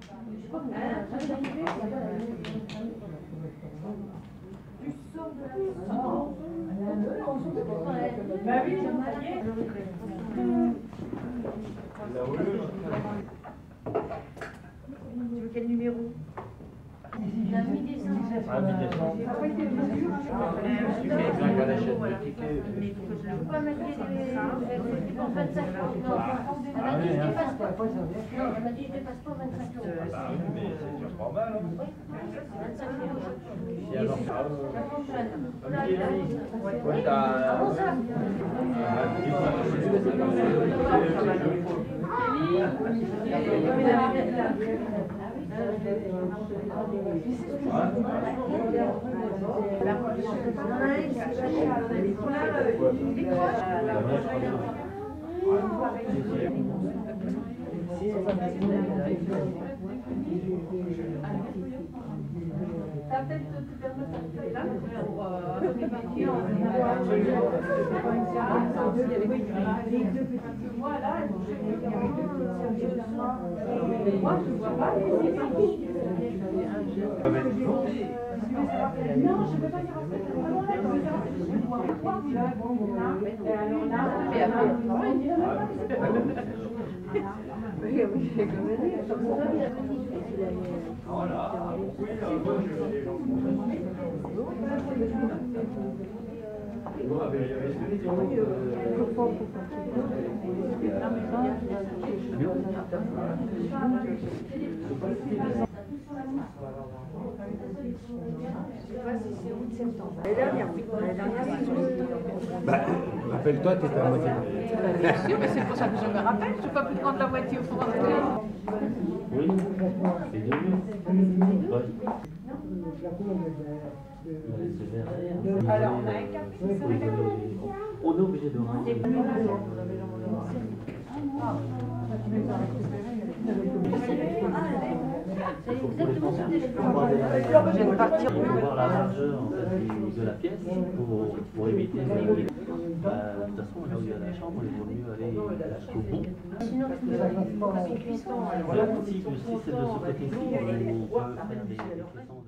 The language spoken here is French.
Tu veux quel numéro? La mi-décembre. Ah, mi-décembre. Mais il faut que je la pas mettre les pour 25 euros. Elle m'a dit je dépasse pas. Non, elle m'a dit je dépasse pas 25 euros. Ah oui, mais c'est déjà pas mal. Hein. Oui, 25 euros. Et alors, Oui, avant ça. Ça peut-être te permettre de faire là moi là, moi je vois pas. Non, je ne peux pas dire Bah, rappelle-toi, t'étais à moitié. Bien sûr, mais c'est pour ça que je me rappelle. Je ne peux pas plus prendre la voiture pour rentrer. oui, c'est mieux. Alors, on a un cap. On est obligé de rendre. C'est exactement ce que je Je viens de partir pour voir la largeur en fait, de la pièce pour éviter les. De toute façon, là où il y a la chambre, il vaut mieux aller jusqu'au bout. Sinon, Voilà, si c'est de ce côté-ci, on peut faire des cuissons.